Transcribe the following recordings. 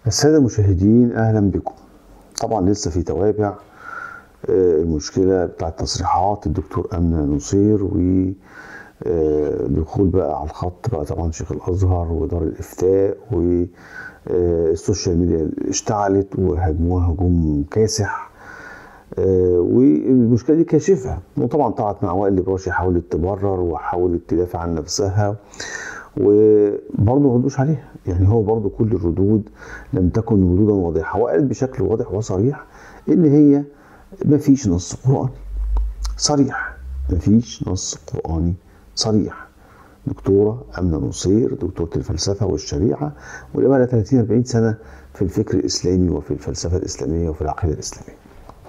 السادة المشاهدين أهلا بكم. طبعا لسه في توابع المشكلة بتاعة تصريحات الدكتور أمنة نصير ودخول بقى على الخط بقى طبعا شيخ الأزهر ودار الإفتاء والسوشيال ميديا اشتعلت وهجموها هجوم كاسح. والمشكلة دي كاشفها، وطبعا طلعت مع وائل الإبراشي حاولت تبرر وحاولت تدافع عن نفسها وبرضه ما ردوش عليها. يعني هو برضه كل الردود لم تكن ردودا واضحه، وقالت بشكل واضح وصريح ان هي ما فيش نص قراني صريح، ما فيش نص قراني صريح. دكتوره امنه نصير دكتوره الفلسفه والشريعه واللي بقى لها 30 40 سنه في الفكر الاسلامي وفي الفلسفه الاسلاميه وفي العقيده الاسلاميه.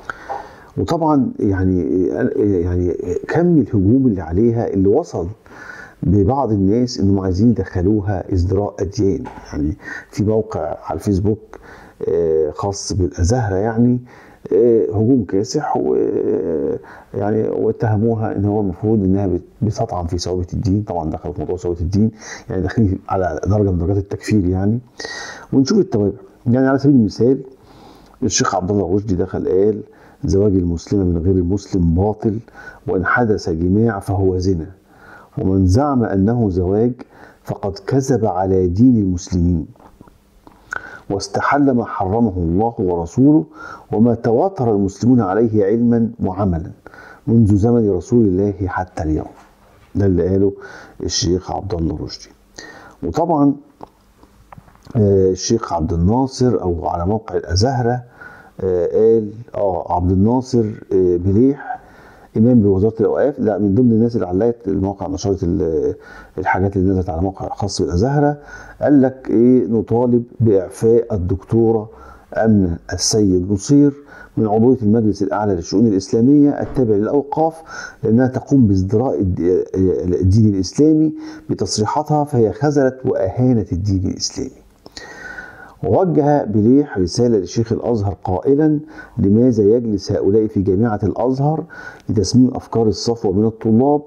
وطبعا يعني كم الهجوم اللي عليها اللي وصل ببعض الناس انهم عايزين يدخلوها ازدراء اديان. يعني في موقع على الفيسبوك خاص بالازهره يعني هجوم كاسح يعني واتهموها ان هو المفروض انها بتطعن في ثوابت الدين. طبعا دخلوا في موضوع ثوابت الدين، يعني داخلين على درجه من درجات التكفير يعني. ونشوف التوابع. يعني على سبيل المثال الشيخ عبد الله رشدي دخل قال: زواج المسلمه من غير المسلم باطل، وان حدث جماع فهو زنا، ومن زعم أنه زواج فقد كذب على دين المسلمين واستحل ما حرمه الله ورسوله وما تواتر المسلمون عليه علما وعملا منذ زمن رسول الله حتى اليوم. ده اللي قاله الشيخ عبد الله رشدي. وطبعا الشيخ عبد الناصر او على موقع الازهره قال عبد الناصر بليح امام بوزاره الاوقاف، لا من ضمن الناس اللي علقت الموقع نشرت الحاجات اللي نزلت على موقع خاص بالازهره. قال لك ايه: نطالب باعفاء الدكتوره امنه السيد نصير من عضويه المجلس الاعلى للشؤون الاسلاميه التابع للاوقاف، لانها تقوم بازدراء الدين الاسلامي بتصريحاتها، فهي خذلت واهانت الدين الاسلامي. ووجه بليح رسالة لشيخ الأزهر قائلا: لماذا يجلس هؤلاء في جامعة الأزهر لتسميم أفكار الصفوة من الطلاب،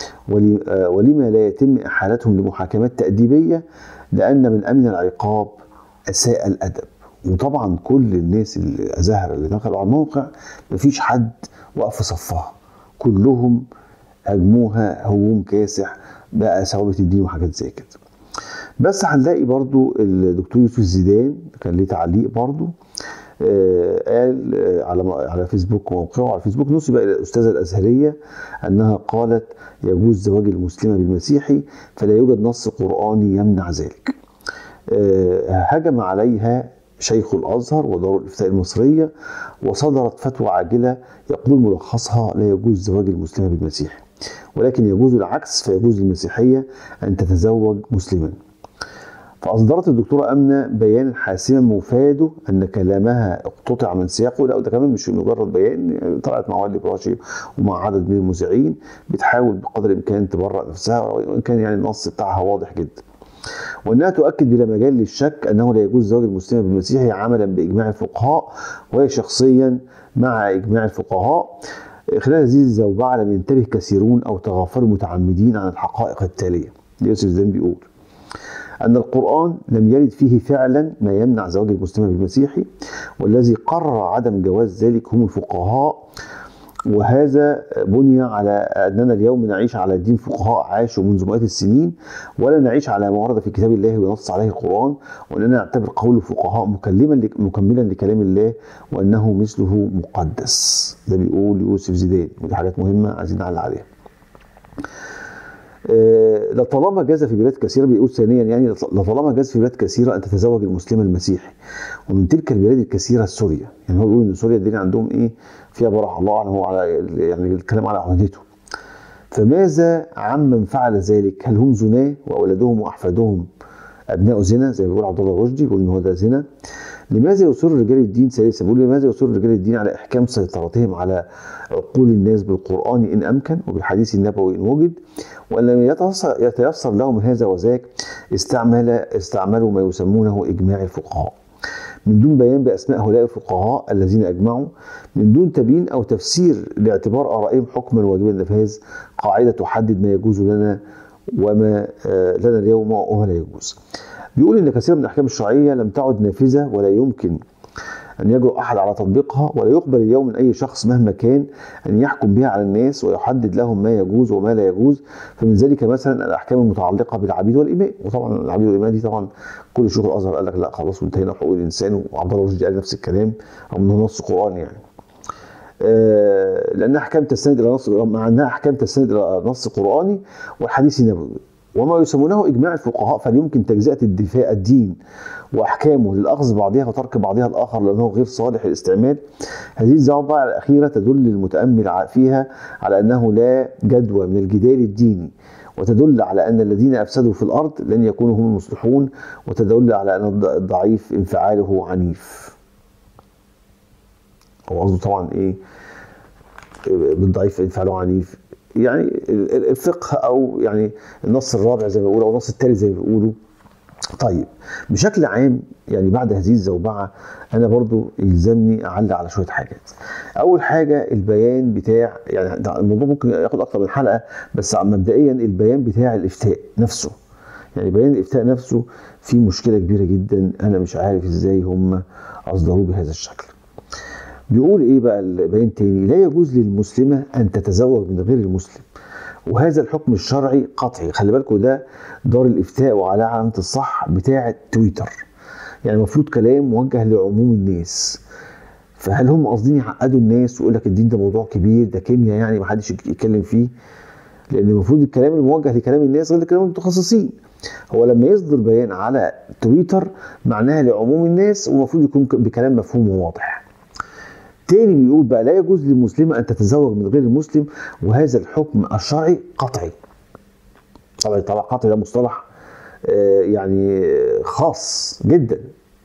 ولما لا يتم إحالتهم لمحاكمات تأديبية، لأن من أمن العقاب أساء الأدب. وطبعا كل الناس الأزهر اللي دخلوا على الموقع مفيش حد وقف في صفها، كلهم هجموها هجوم كاسح بقى ثوابت الدين وحاجات زي كده. بس هنلاقي برضو الدكتور يوسف زيدان كان ليه تعليق برضو قال على فيسبوك، موقعه على فيسبوك نسب الى الاستاذه الازهريه انها قالت: يجوز زواج المسلمه بالمسيحي فلا يوجد نص قراني يمنع ذلك. هجم عليها شيخ الازهر ودار الافتاء المصريه، وصدرت فتوى عاجله يقول ملخصها: لا يجوز زواج المسلمه بالمسيحي، ولكن يجوز العكس، فيجوز للمسيحيه ان تتزوج مسلما. فأصدرت الدكتورة أمنة بيانا حاسما مفاده أن كلامها اقتطع من سياقه. لا، ده كمان مش مجرد بيان، طلعت مع وائل الإبراشي ومع عدد من المذيعين بتحاول بقدر الإمكان تبرأ نفسها، وإن كان يعني النص بتاعها واضح جدا. وأنها تؤكد بلا مجال للشك أنه لا يجوز زواج المسلمة بالمسيحي عملا بإجماع الفقهاء، وهي شخصيا مع إجماع الفقهاء. خلال هذه الزوبعة لم ينتبه كثيرون أو تغافلوا متعمدين عن الحقائق التالية. يوسف زيدان بيقول أن القرآن لم يرد فيه فعلا ما يمنع زواج المسلمة بالمسيحي، والذي قرر عدم جواز ذلك هم الفقهاء، وهذا بني على أننا اليوم نعيش على دين فقهاء عاشوا منذ مئات السنين، ولا نعيش على ما ورد في كتاب الله ونص عليه القرآن، وأننا نعتبر قول الفقهاء مكملا لكلام الله وأنه مثله مقدس. ده بيقول يوسف زيدان، ودي حاجات مهمة عايزين نعلق عليها. لطالما جاز في بلاد كثيره، بيقول ثانيا يعني لطالما جاز في بلاد كثيره ان تتزوج المسلم المسيحي، ومن تلك البلاد الكثيره سوريا. يعني هو بيقول ان سوريا الدنيا عندهم ايه فيها براح، الله اعلم، هو على يعني الكلام على عهدته. فماذا عمن فعل ذلك؟ هل هم زناه واولادهم واحفادهم ابناء زنا زي ما بيقول عبد الله رشدي، بيقول ان هو ده زنا؟ لماذا يصر رجال الدين ثالثا؟ بيقول لماذا يصر رجال الدين على احكام سيطرتهم على عقول الناس بالقران ان امكن وبالحديث النبوي ان وجد، وان لم يتيسر لهم هذا وذاك استعملوا ما يسمونه اجماع الفقهاء، من دون بيان باسماء هؤلاء الفقهاء الذين اجمعوا، من دون تبيين او تفسير لاعتبار ارائهم حكما واجب النفاذ، قاعده تحدد ما يجوز لنا وما لنا اليوم وما لا يجوز. بيقول ان كثير من الاحكام الشرعيه لم تعد نافذه ولا يمكن أن يجرؤ أحد على تطبيقها، ولا يقبل اليوم من أي شخص مهما كان أن يحكم بها على الناس ويحدد لهم ما يجوز وما لا يجوز. فمن ذلك مثلا الأحكام المتعلقة بالعبيد والإماء، وطبعا العبيد والإماء دي طبعا كل شيوخ الأزهر قال لك لا خلاص وانتهينا حقوق الإنسان، وعبد الله رشدي قال نفس الكلام أو منه نص قرآني يعني. لأنها أحكام تستند إلى نص، مع أنها أحكام تستند إلى نص قرآني والحديث النبوي وما يسمونه إجماع الفقهاء، فليمكن تجزئة الدين وأحكامه للأخذ بعضها وترك بعضها الآخر لأنه غير صالح للاستعمال. هذه الزوابع الأخيرة تدل المتأمل فيها على أنه لا جدوى من الجدال الديني، وتدل على أن الذين أفسدوا في الأرض لن يكونوا هم المصلحون، وتدل على أن الضعيف انفعاله عنيف. هو قصده طبعا إيه بالضعيف انفعاله عنيف؟ يعني الفقه أو يعني النص الرابع زي ما بيقولوا أو النص الثالث زي ما بيقولوا. طيب بشكل عام يعني بعد هذه الزوبعة أنا برضو يلزمني أعلق على شوية حاجات. أول حاجة البيان بتاع، يعني الموضوع ممكن ياخد أكتر من حلقة، بس مبدئيا البيان بتاع الإفتاء نفسه، يعني بيان الإفتاء نفسه فيه مشكلة كبيرة جدا، أنا مش عارف إزاي هم أصدروه بهذا الشكل. بيقول إيه بقى البيان تاني؟ لا يجوز للمسلمة أن تتزوج من غير المسلم، وهذا الحكم الشرعي قطعي. خلي بالكم ده دار الافتاء وعلى علامه الصح بتاعه تويتر، يعني المفروض كلام موجه لعموم الناس. فهل هم قاصدين يعقدوا الناس ويقول لك الدين ده موضوع كبير، ده كيمياء يعني ما حدش يتكلم فيه؟ لان المفروض الكلام الموجه لكلام الناس غير لكلام المتخصصين. هو لما يصدر بيان على تويتر معناها لعموم الناس، ومفروض يكون بكلام مفهوم وواضح. تاني بيقول بقى لا يجوز للمسلمة أن تتزوج من غير المسلم، وهذا الحكم الشرعي قطعي. طبعا قطعي ده مصطلح يعني خاص جدا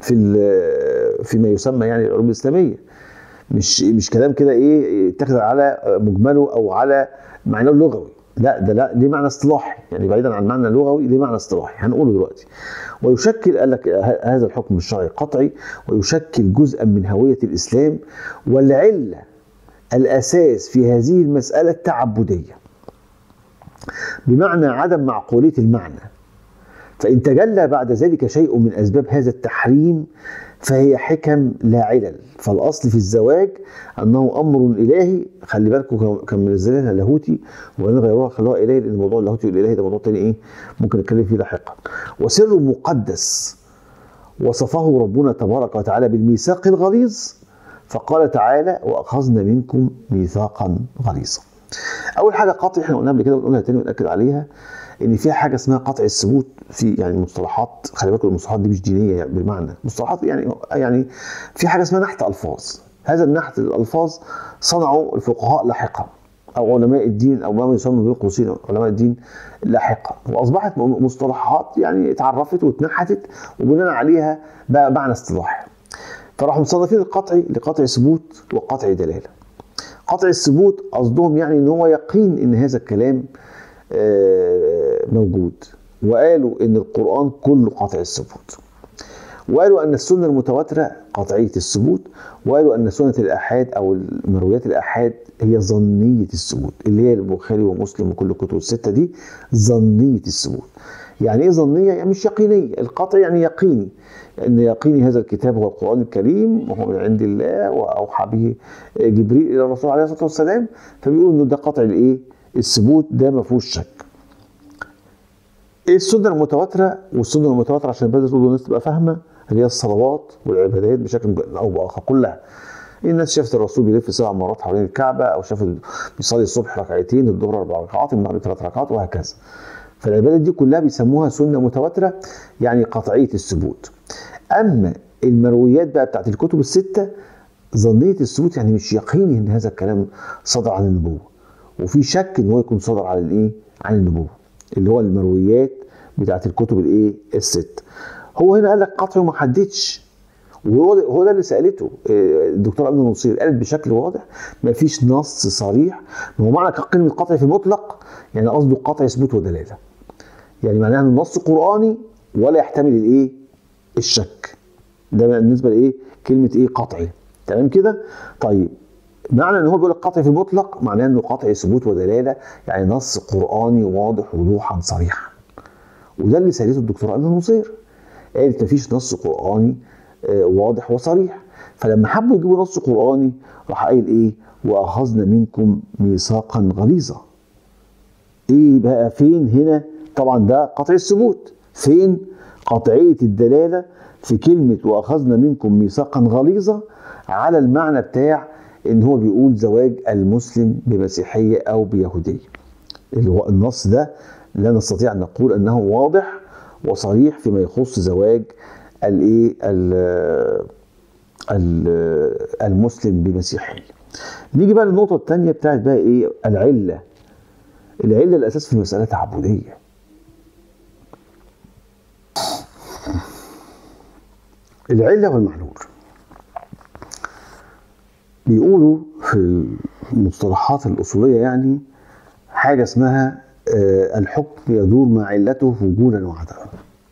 فيما يسمى يعني العلوم الإسلامية، مش كلام كده ايه يتخذ على مجمله او على معناه اللغوي، لا ده لا ليه معنى اصطلاحي، يعني بعيدا عن المعنى اللغوي ليه معنى اصطلاحي هنقوله دلوقتي. ويشكل قال لك هذا الحكم الشرعي قطعي، ويشكل جزءا من هوية الإسلام، والعلة الأساس في هذه المسألة التعبدية، بمعنى عدم معقولية المعنى. فإن تجلى بعد ذلك شيء من أسباب هذا التحريم فهي حكم لا علل. فالأصل في الزواج أنه أمر إلهي، خلي بالكم كان منزلينها لاهوتي وبعدين غيروها خلوها إلهي، لأن موضوع اللاهوتي والإلهي ده موضوع تاني إيه ممكن نتكلم فيه لاحقا. وسر مقدس وصفه ربنا تبارك وتعالى بالميثاق الغليظ، فقال تعالى وأخذنا منكم ميثاقا غليظا. أول حاجة قطع احنا قلنا قبل كده ونقولها تاني ونأكد عليها، ان في حاجه اسمها قطع الثبوت في يعني مصطلحات، خلي بالكم المصطلحات دي مش دينيه يعني بالمعنى، مصطلحات يعني في حاجه اسمها نحت الفاظ. هذا النحت الالفاظ صنعوا الفقهاء لاحقا او علماء الدين او ما يسمى بين قوسين علماء الدين لاحقا، واصبحت مصطلحات يعني اتعرفت واتنحتت وبناء عليها بقى معنى اصطلاحي. فراحوا مصنفين القطعي لقطع ثبوت وقطع دلاله. قطع الثبوت قصدهم يعني ان هو يقين ان هذا الكلام موجود، وقالوا ان القرآن كله قطع الثبوت، وقالوا ان السنة المتواترة قطعية الثبوت، وقالوا ان سنة الآحاد او مرويات الآحاد هي ظنية الثبوت، اللي هي البخاري ومسلم وكل الكتب الستة دي ظنية الثبوت. يعني ايه ظنية؟ يعني مش يقينية. القطع يعني يقيني، ان يقيني هذا الكتاب هو القرآن الكريم وهو من عند الله واوحى به جبريل الى الرسول عليه الصلاة والسلام، فبيقولوا انه ده قطع الايه؟ الثبوت، ده ما فيهوش شك. ايه السنه المتواتره؟ والسنه المتواتره عشان بس الناس تبقى فاهمه اللي هي الصلوات والعبادات بشكل او باخر كلها. الناس شافت الرسول بيلف 7 مرات حوالين الكعبه، او شافت بيصلي الصبح ركعتين، الظهر 4 ركعات، المغرب 3 ركعات، وهكذا. فالعبادات دي كلها بيسموها سنه متواتره، يعني قطعيه الثبوت. اما المرويات بقى بتاعت الكتب السته ظنيه الثبوت، يعني مش يقيني ان هذا الكلام صدر عن النبوه، وفي شك ان هو يكون صدر عن الايه؟ عن النبوه، اللي هو المرويات بتاعت الكتب الايه؟ الست. هو هنا قال لك قطع وما حددش، وهو ده اللي سالته الدكتور امين نصير، قالت بشكل واضح ما فيش نص صريح. ما هو معنى كلمه قطع في المطلق يعني قصده قطع ثبوت ودلاله، يعني معناها ان النص قراني ولا يحتمل الايه؟ الشك. ده بالنسبه لايه؟ كلمه ايه؟ قطعي. تمام كده؟ طيب معنى ان هو بيقول لك قطعي في المطلق معناه انه قطعي ثبوت ودلاله، يعني نص قراني واضح وضوحا صريحا. وده اللي سالته الدكتوره امنه نصير، قالت مفيش نص قراني واضح وصريح. فلما حبوا يجيبوا نص قراني راح قايل ايه؟ واخذنا منكم ميثاقا غليظا. ايه بقى فين هنا؟ طبعا ده قطعي الثبوت، فين قطعيه الدلاله؟ في كلمه واخذنا منكم ميثاقا غليظا، على المعنى بتاع ان هو بيقول زواج المسلم بمسيحيه او بيهوديه. النص ده لا نستطيع ان نقول انه واضح وصريح فيما يخص زواج الايه المسلم بمسيحيه. نيجي بقى للنقطه الثانيه بتاعت بقى ايه؟ العله. العله الاساس في المساله تعبديه. العله والمعلول بيقولوا في المصطلحات الاصوليه يعني حاجه اسمها الحكم يدور مع علته وجودا وعدما.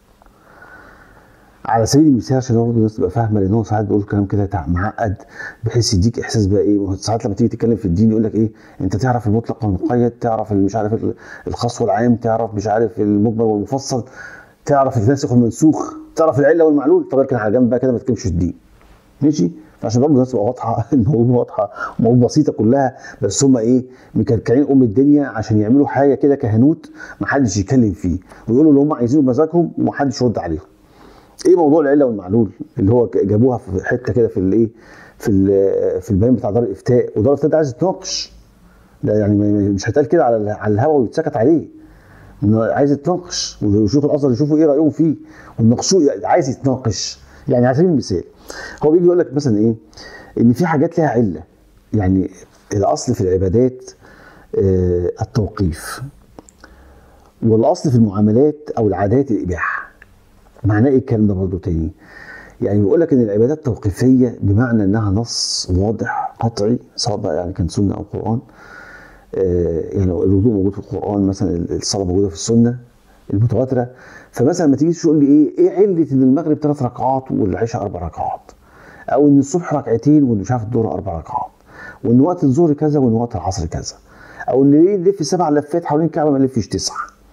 على سبيل المثال عشان برضه الناس تبقى فاهمه، لان هو ساعات بيقول كلام كده معقد بحيث يديك احساس بقى ايه. ساعات لما تيجي تتكلم في الدين يقول لك ايه؟ انت تعرف المطلق والمقيد، تعرف مش عارف الخاص والعام، تعرف مش عارف المجمل والمفصل، تعرف الناسخ والمنسوخ، تعرف العله والمعلول. طب اركن على جنب بقى كده ما تتكلمش في الدين. ماشي؟ عشان برضه الناس تبقى واضحه، الموضوع واضحه، الموضوع بسيطه كلها، بس هم ايه؟ مكركعين الدنيا عشان يعملوا حاجه كده كهنوت ما حدش يتكلم فيه، ويقولوا اللي هم عايزينه بمزاجهم وما حدش يرد عليهم. ايه موضوع العله والمعلول اللي هو جابوها في حته كده في الايه؟ في البيان بتاع دار الافتاء، ودار الافتاء ده عايز يتناقش. ده يعني مش هيتقال كده على الهوا ويتسكت عليه. انه عايز يتناقش ويشوف الازهر يشوفوا ايه رايهم فيه ونناقشوه، عايز يتناقش. يعني على سبيل المثال هو بيجي يقول لك مثلا ايه؟ ان في حاجات لها عله. يعني الاصل في العبادات التوقيف، والاصل في المعاملات او العادات الاباحه. معناه ايه الكلام ده برضه تاني؟ يعني بيقول لك ان العبادات توقيفيه بمعنى انها نص واضح قطعي، سواء بقى يعني كان سنه او قران. يعني الوضوء موجود في القران مثلا، الصلاه موجوده في السنه المتواتره. فمثلا لما تيجي تقول لي ايه عله ان المغرب 3 ركعات والعشاء 4 ركعات، او ان الصبح ركعتين وان مش عارف الظهر 4 ركعات، وان وقت الظهر كذا وان وقت العصر كذا، او ان ليه نلف 7 لفات حوالين الكعبه ما نلفش 9.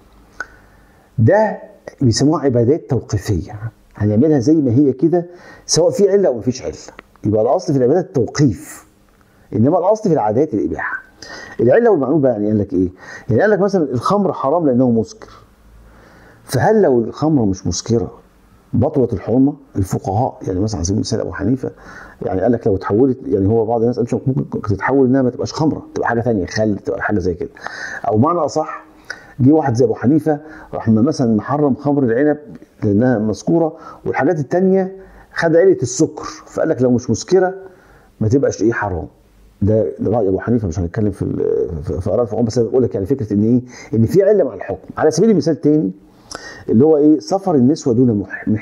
ده بيسموها عبادات توقيفيه، هنعملها زي ما هي كده سواء في عله او ما فيش عله. يبقى الاصل في العبادات التوقيف، انما الاصل في العادات الاباحه. العله والمعلول بقى يعني قال لك ايه؟ يعني قال لك مثلا الخمر حرام لانه مسكر. فهل لو الخمر مش مسكره بطلت الحرمه؟ الفقهاء يعني مثلا على سبيل المثال ابو حنيفه يعني قال لك لو اتحولت، يعني هو بعض الناس قال ممكن تتحول انها ما تبقاش خمره، تبقى حاجه ثانيه، خل، تبقى حاجه زي كده. او معنى اصح جه واحد زي ابو حنيفه راح مثلا محرم خمر العنب لانها مذكوره، والحاجات الثانيه خد عله السكر، فقال لك لو مش مسكره ما تبقاش ايه حرام. ده راي ابو حنيفه، مش هنتكلم في اراء الفقهاء، بس بقول لك يعني فكره ان ايه؟ ان في عله مع الحكم. على سبيل المثال تاني اللي هو ايه؟ سفر النسوه دون محرم،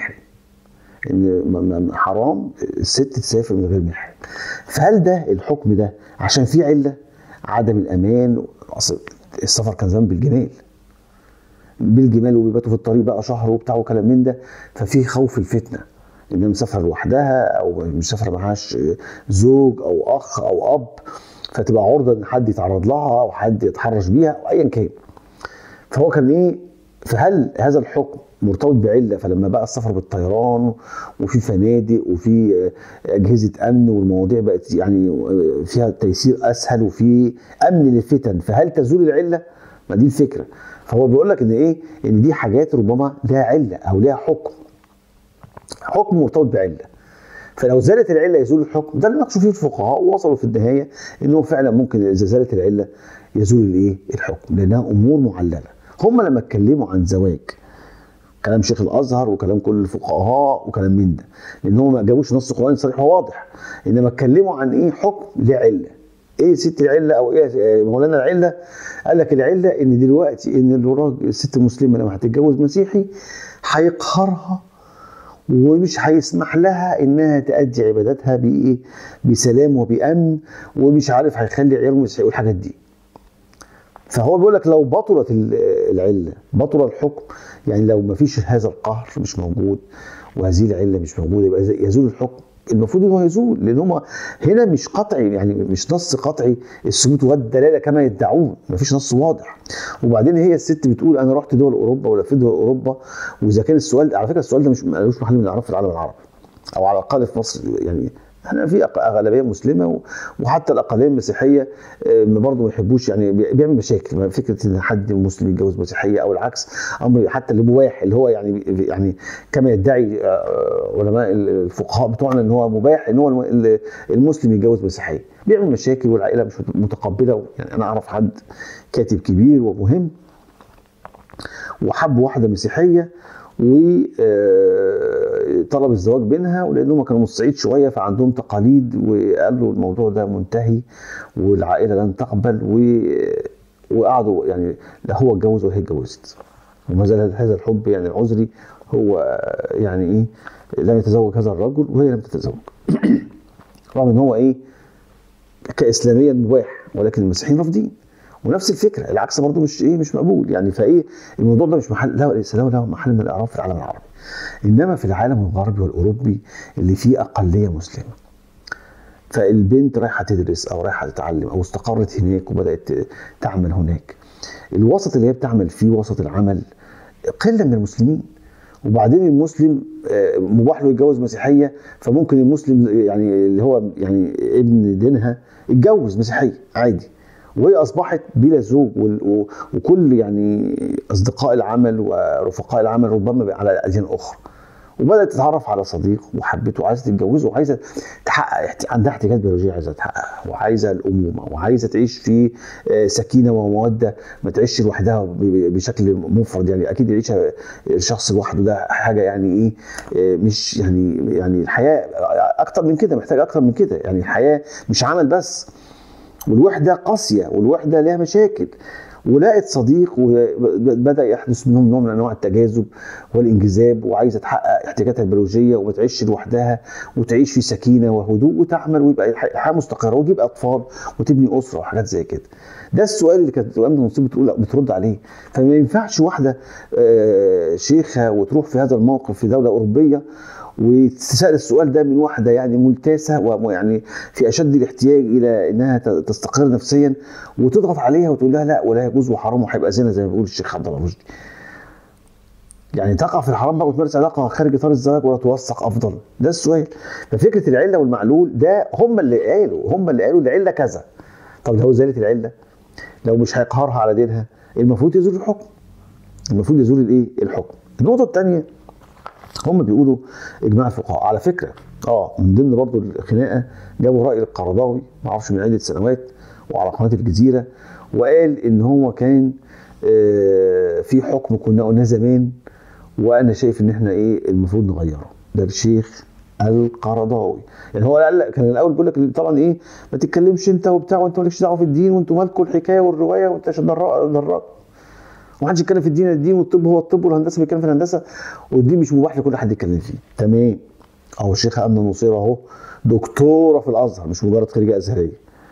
ان حرام الست تسافر من غير محرم. فهل ده الحكم ده عشان في عله؟ عدم الامان. السفر كان زمان بالجمال وبيباتوا في الطريق بقى شهر وبتاع وكلام من ده، ففي خوف الفتنه انها مسافره لوحدها او مسافره معهاش زوج او اخ او اب، فتبقى عرضه ان حد يتعرض لها او حد يتحرش بيها او ايا كان. فهو كان ايه؟ فهل هذا الحكم مرتبط بعله؟ فلما بقى السفر بالطيران وفي فنادق وفي اجهزه امن والمواضيع بقت يعني فيها تيسير اسهل وفي امن للفتن، فهل تزول العله؟ ما دي الفكره. فهو بيقول لك ان ايه؟ ان دي حاجات ربما لها عله او لها حكم مرتبط بعله. فلو زالت العله يزول الحكم. ده اللي ناقشوا فيه الفقهاء ووصلوا في النهايه انه فعلا ممكن اذا زالت العله يزول الايه؟ الحكم، لانها امور معلله. هم لما اتكلموا عن زواج، كلام شيخ الازهر وكلام كل الفقهاء وكلام من ده، لان هم ما جابوش نص قراني صريح وواضح، انما اتكلموا عن ايه؟ حكم له عله. ايه ست العله او ايه مولانا العله؟ قال لك العله ان دلوقتي ان الراجل الست المسلمه لما هتتجوز مسيحي هيقهرها ومش هيسمح لها انها تأدي عباداتها بايه؟ بسلام وبامن، ومش عارف هيخلي عياله مسيحي والحاجات دي. فهو بيقول لك لو بطلت العله بطل الحكم. يعني لو ما فيش هذا القهر مش موجود وهذه العله مش موجوده يبقى يزول الحكم. المفروض ان هو يزول، لان هم هنا مش قطعي، يعني مش نص قطعي الثبوت والدلاله كما يدعون، مفيش نص واضح. وبعدين هي الست بتقول انا رحت دول اوروبا ولفيت دول اوروبا، واذا كان السؤال على فكره السؤال ده مش ملوش محل من الاعراب في العالم العربي، او على الاقل في مصر. يعني احنا في اغلبيه مسلمه وحتى الاقليه المسيحيه برضه ما يحبوش، يعني بيعمل مشاكل فكره ان حد مسلم يتجوز مسيحيه او العكس، امر حتى اللي مباح، اللي هو يعني كما يدعي علماء الفقهاء بتوعنا ان هو مباح ان هو المسلم يتجوز مسيحيه، بيعمل مشاكل والعائله مش متقبله. يعني انا اعرف حد كاتب كبير ومهم وحب واحده مسيحيه وطلب الزواج بينها، ولانهم كانوا من الصعيد شويه فعندهم تقاليد، وقالوا الموضوع ده منتهي والعائله لن تقبل، وقعدوا يعني لا هو اتجوز ولا هي اتجوزت، وما زال هذا الحب يعني العذري هو يعني ايه لم يتزوج هذا الرجل وهي لم تتزوج رغم ان هو ايه كاسلاميا مباح، ولكن المسيحيين رافضين. ونفس الفكره العكس برضه مش مقبول. يعني فايه الموضوع ده مش محل له محل من الاعراب في العالم العربي، انما في العالم الغربي والاوروبي اللي فيه اقليه مسلمه، فالبنت رايحه تدرس او رايحه تتعلم او استقرت هناك وبدات تعمل هناك، الوسط اللي هي بتعمل فيه وسط العمل قله من المسلمين. وبعدين المسلم مباح له يتجوز مسيحيه، فممكن المسلم يعني اللي هو يعني ابن دينها يتجوز مسيحيه عادي، وهي اصبحت بلا زوج، وكل يعني اصدقاء العمل ورفقاء العمل ربما على اديان اخرى، وبدات تتعرف على صديق وحبته وعايزه تتجوزه وعايزه تحقق، عندها احتياجات بيولوجيه عايزه تحققها، وعايزه الامومه وعايزه تعيش في سكينه وموده، ما تعيش لوحدها بشكل مفرد. يعني اكيد يعيشها الشخص لوحده ده حاجه يعني ايه مش يعني الحياه اكتر من كده، محتاجه اكتر من كده. يعني الحياه مش عمل بس، والوحده قاسيه والوحده لها مشاكل. ولقت صديق وبدا يحدث منهم نوع من انواع التجاذب والانجذاب، وعايزه تحقق احتياجاتها البيولوجيه وما تعيش لوحدها وتعيش في سكينه وهدوء وتعمل ويبقى حياه مستقره وتجيب اطفال وتبني اسره وحاجات زي كده. ده السؤال اللي كانت امن المنصب بترد عليه. فما ينفعش واحده شيخه وتروح في هذا الموقف في دوله اوروبيه وتسأل السؤال ده من واحدة يعني ملتاسة ويعني في أشد الاحتياج إلى أنها تستقر نفسيا، وتضغط عليها وتقول لها لا ولا يجوز وحرام وهيبقى زنا زي ما بيقول الشيخ عبد الله رشدي. يعني تقع في الحرام بقى وتمارس علاقة خارج إطار الزواج ولا توثق أفضل؟ ده السؤال. ففكرة العلة والمعلول ده هم اللي قالوا العلة كذا. طب لو زالت العلة، لو مش هيقهرها على دينها، المفروض يزول الحكم. المفروض يزول الإيه؟ الحكم. النقطة الثانية هم بيقولوا اجماع الفقهاء على فكره من ضمن برضو الخناقه جابوا راي القرضاوي ما اعرفش من عده سنوات وعلى قناه الجزيره، وقال ان هو كان في حكم كنا قلناه زمان وانا شايف ان احنا المفروض نغيره. ده الشيخ القرضاوي. يعني هو كان الاول بيقول لك طبعا ما تتكلمش انت وبتاع وانت مالكش دعوه في الدين وانتوا مالكوا الحكايه والروايه وانت دراك ومحدش يتكلم في الدين والطب هو الطب والهندسه بيتكلم في الهندسه، والدين مش مباح لكل حد يتكلم فيه. تمام. اهو الشيخه امنه نصيره اهو دكتوره في الازهر مش مجرد خريجه ازهريه،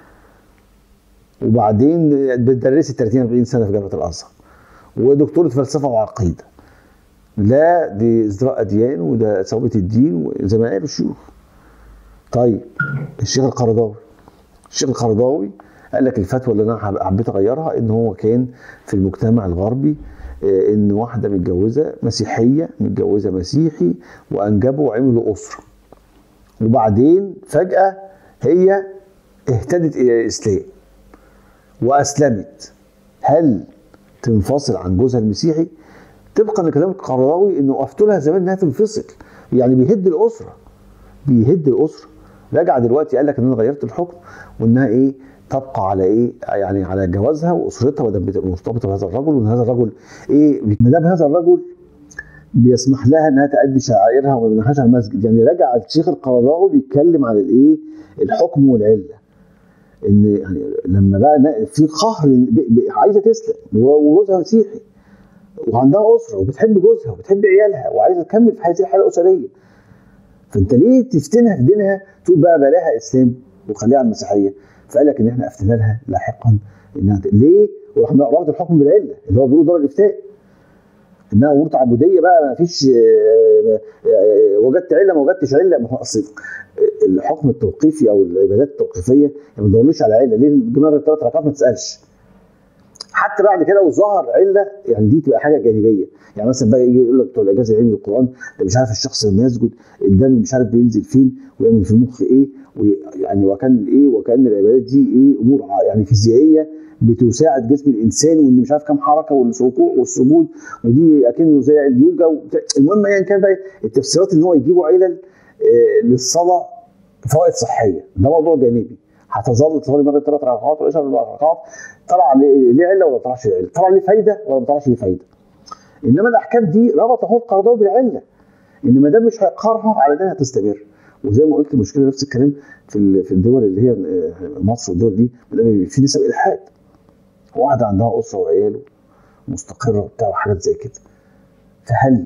وبعدين بتدرسي 30 40 سنه في جامعه الازهر، ودكتوره فلسفه وعقيده. لا دي ازدراء اديان وده ثوابت الدين زي ما قالوا الشيوخ. طيب الشيخ القرضاوي قال لك الفتوى اللي انا حبيت اغيرها ان هو كان في المجتمع الغربي ان واحده متجوزه مسيحيه متجوزه مسيحي وانجبوا وعملوا اسره، وبعدين فجاه هي اهتدت الى الاسلام واسلمت، هل تنفصل عن جوزها المسيحي؟ طبقا لكلام القرضاوي انه وقفت لها زمان انها تنفصل، يعني بيهد الاسره. رجع دلوقتي قال لك ان انا غيرت الحكم وانها تبقى على يعني على جوازها واسرتها ودام مرتبطه بهذا الرجل، وان هذا الرجل ما دام هذا الرجل بيسمح لها انها تأدي شعائرها وما يمنعهاش على المسجد. يعني رجع الشيخ القرضاوي بيتكلم عن الحكم والعله، ان يعني لما بقى في قهر عايزه تسلم وجوزها مسيحي وعندها اسره وبتحب جوزها وبتحب عيالها وعايزه تكمل في هذه الحياه الاسريه، فانت ليه تفتنها في دينها تقول بقى بلاها اسلام وخليها على المسيحيه؟ فقال لك ان احنا افتنا لها لاحقا انها ليه؟ ورحنا ربط الحكم بالعله اللي هو بيقولوا دار الافتاء انها امور تعبديه بقى ما فيش وجدت عله ما وجدتش عله. ما هو اصل الحكم التوقيفي او العبادات التوقيفيه يعني ما تدورليش على عله، ليه الجمال الثلاث ركعات ما تسالش. حتى بعد كده لو ظهر عله يعني دي تبقى حاجه جانبيه، يعني مثلا بقى يجي يقول لك بتوع الاعجاز العلمي للقران ده مش عارف الشخص لما يسجد الدم مش عارف بينزل فين ويعمل في المخ ايه، ويعني وكان ايه وكان العبادات دي ايه امور يعني فيزيائيه بتساعد جسم الانسان، وان مش عارف كام حركه والركوع والسجود ودي اكنه زي اليوجا المهم يعني كان بقى التفسيرات ان هو يجيبوا علل للصلاه فوائد صحيه، ده موضوع جانبي. هتظل تصلي المغرب 3 ركعات والعشاء 4 ركعات، طلع ليه عله ولا ما طلعش ليه عله؟ طلع ليه فايده ولا ما طلعش ليه فايده؟ انما الاحكام دي ربط اهو القرضاوي بالعله، ان ما دام مش هيقهرها على انها تستمر. وزي ما قلت المشكله نفس الكلام في الدول اللي هي مصر والدول دي في نسب الحاد، واحده عندها اسره وعياله مستقره وبتاع وحاجات زي كده، فهل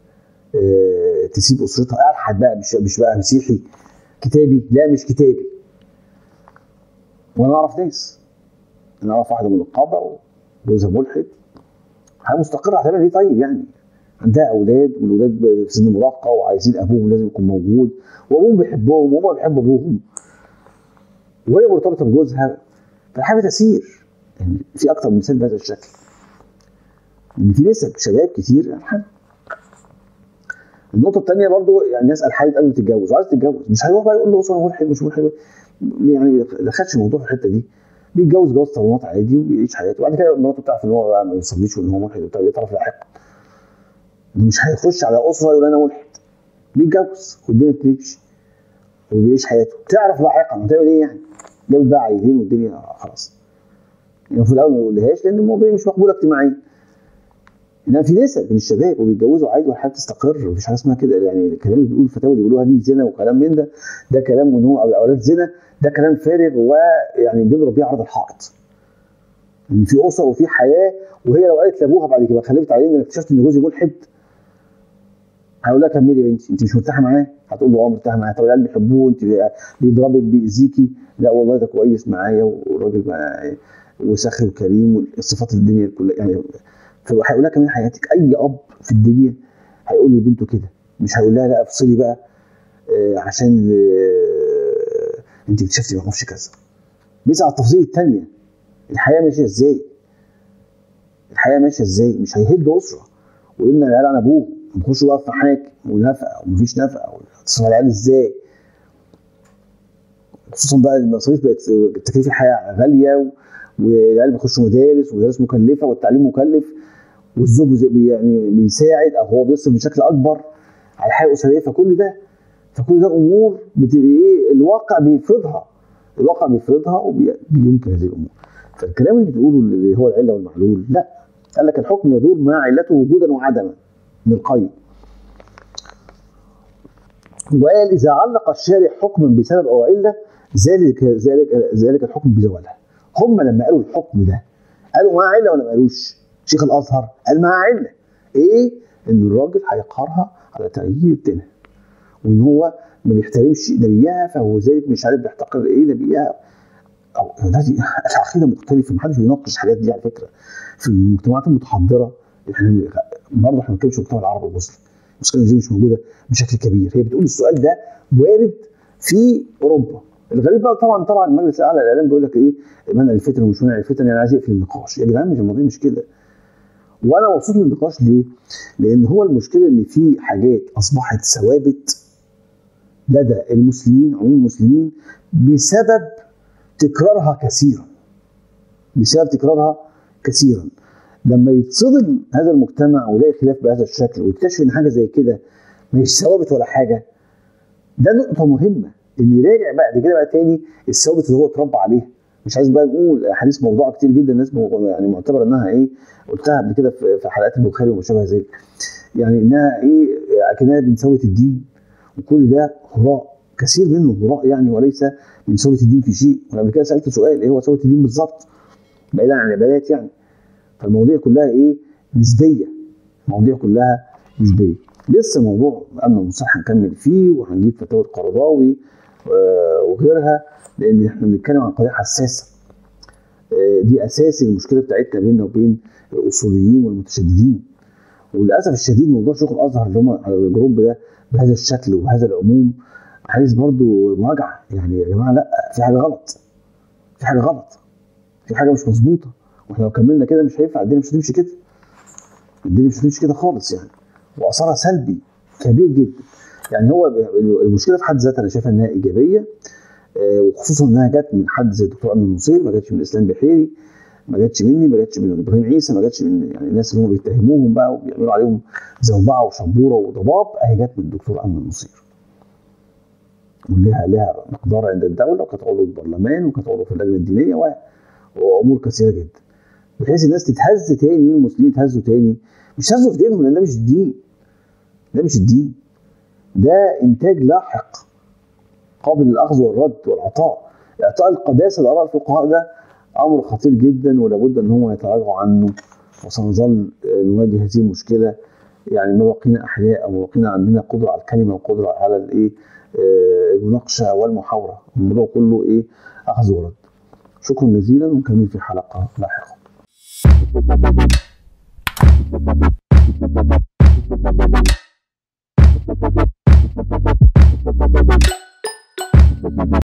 تسيب اسرتها؟ الحد بقى مش بقى مسيحي كتابي، لا مش كتابي. وانا اعرف ناس، انا اعرف واحده من النقابه وجوزها ملحد، هي مستقره هتعمل ايه طيب؟ يعني عندها اولاد والولاد في سن مراهقه وعايزين ابوهم لازم يكون موجود، وابوهم بيحبهم وهم بيحبوا ابوهم، وهي مرتبطه بجوزها، فالحاجه تسير. يعني في اكتر من مثال بهذا الشكل، ان في نسب شباب كتير يعني. النقطه الثانيه برضو يعني الناس الحالة قبل ما تتجوز وعايز تتجوز، مش هيروح بقى يقول له اسره ملحد مش ملحد، يعني ما دخلش الموضوع في الحته دي، بيتجوز جواز صالونات عادي وبيعيش حياته، وبعد كده مراته بتعرف ان هو ما بيصليش وان هو ملحد وبتاع، بيتعرف لاحقا. مش هيخش على اسره يقول انا ملحد، بيتجوز والدنيا بتمشي وبيعيش حياته، تعرف لاحقا هتعمل ايه يعني؟ جابت بقى عيلين والدنيا خلاص. يعني في الاول ما يقولهاش لان الموضوع مش مقبول اجتماعيا. انما في نسب من الشباب وبيتجوزوا عادي والحياه تستقر، مفيش حاجه اسمها كده. يعني الكلام اللي بيقولوا الفتاوى اللي بيقولوها دي زنا وكلام من ده كلام ان هو اولاد زنا، ده كلام فارغ ويعني بيضرب بيه عرض الحائط. ان في اسره وفي حياه، وهي لو قالت لابوها بعد كده خلفت عليه ان اكتشفت ان جوزي ملحد، هقول لها كملي يا بنتي، انت مش مرتاحه معاه؟ هتقول له اه مرتاحه معاه. طب العيال بيحبوه، انت بيضربك بيأذيكي؟ لا والله ده كويس معايا وراجل وسخي وكريم والصفات الدنيا كلها يعني. فهيقول لها كمان حياتك. اي اب في الدنيا هيقول لبنته كده، مش هيقول لها لا افصلي بقى عشان انت اكتشفتي ما اعرفش كذا. بيسعى على التفاصيل الثانيه، الحياه ماشيه ازاي، الحياه ماشيه ازاي. مش هيهد اسره ويمنع العيال عن ابوه، نخش بقى في محاكم ونفقه ومفيش نفقه، وتصرف العيال ازاي، خصوصا بقى المصاريف بقت تكاليف الحياه غاليه، والعيال بيخشوا مدارس مكلفه والتعليم مكلف، والزوج يعني بيساعد او هو بيصرف بشكل اكبر على الحياه الاسريه. فكل ده امور بتبقى ايه الواقع بيفرضها وبينكر هذه الامور. فالكلام اللي بتقوله اللي هو العله والمعلول، لا، قال لك الحكم يدور مع علته وجودا وعدما من القيم. وقال اذا علق الشارع حكما بسبب او عله ذلك الحكم بزوالها. هم لما قالوا الحكم ده قالوا معاه عله ولا ما قالوش؟ شيخ الازهر قال معاه عله، ايه؟ ان الراجل هيقهرها على تغيير دينها، وان هو ما بيحترمش نبيها، فهو ذلك مش عارف بيحتقر ايه نبيها. او العقيده مختلفه، محدش بيناقش الحاجات دي على فكره. في المجتمعات المتحضره احنا برضه ما بنتكلمش في المجتمع العربي المسلم، المشكله دي مش موجوده بشكل كبير. هي بتقول السؤال ده وارد في اوروبا. الغريب بقى طبعا المجلس الاعلى للاعلام بيقول لك ايه؟ منع الفتن ومش منع الفتن، يعني عايز يقفل النقاش. يا جدعان مش الموضوع مش كده. وانا مبسوط من النقاش ليه؟ لان هو المشكله ان في حاجات اصبحت ثوابت لدى المسلمين، عموم المسلمين، بسبب تكرارها كثيرا. لما يتصدم هذا المجتمع ويلاقي خلاف بهذا الشكل ويكتشف ان حاجه زي كده مش ثوابت ولا حاجه، ده نقطه مهمه ان يراجع بعد كده بقى تاني الثوابت اللي هو اتربى عليها. مش عايز بقى نقول احاديث موضوعه كتير جدا، الناس يعني معتبره انها ايه، قلتها قبل كده في حلقات البخاري وما شابه ذلك، يعني انها ايه، اكنها من ثوابت الدين، وكل ده هراء، كثير منه هراء يعني، وليس من ثوابت الدين في شيء. وانا قبل كده سالت سؤال، ايه هو ثوابت الدين بالظبط بعيدا عن العبادات يعني؟ فالمواضيع كلها ايه، نسبيه، المواضيع كلها نسبيه. لسه موضوع امن المصالح هنكمل فيه، وهنجيب فتاوى القرضاوي وغيرها، لان احنا بنتكلم عن قضيه حساسه. دي اساس المشكله بتاعتنا بيننا وبين الاصوليين والمتشددين. وللاسف الشديد موضوع شيوخ الازهر اللي هم على الجروب ده بهذا الشكل وبهذا العموم عايز برضو مراجعه، يعني يا جماعه لا، في حاجه غلط، في حاجه غلط، في حاجه مش مظبوطه، واحنا لو كملنا كده مش هينفع، الدنيا مش هتمشي كده، الدنيا مش هتمشي كده خالص يعني. واثرها سلبي كبير جدا. يعني هو المشكله في حد ذاتها انا شايفها انها ايجابيه، وخصوصا انها جت من حد زي الدكتور امين المصير، ما جاتش من اسلام بحيري، ما جاتش مني، ما جاتش من ابراهيم عيسى، ما جاتش من يعني الناس اللي هم بيتهموهم بقى وبيعملوا عليهم زوبعه وشبوره وضباب، اهي جت من الدكتور امين المصير. ولها مقدار عند الدوله، وكانت عضو البرلمان، وكانت عضو في اللجنه الدينيه، وامور كثيره جدا، بحيث الناس تتهز تاني، المسلمين يتهزوا تاني، مش هزوا في دينهم، لان ده مش الدين، ده مش الدين، ده انتاج لاحق قابل للاخذ والرد والعطاء. اعطاء القداسه لاراء الفقهاء ده امر خطير جدا، ولابد ان هم يتراجعوا عنه، وسنظل نواجه هذه المشكله يعني ما بقينا احياء، او ما بقينا عندنا قدره على الكلمه وقدره على الايه، المناقشه والمحاوره. الموضوع كله ايه، اخذ ورد. شكرا جزيلا، ونكمل في حلقه لاحقه.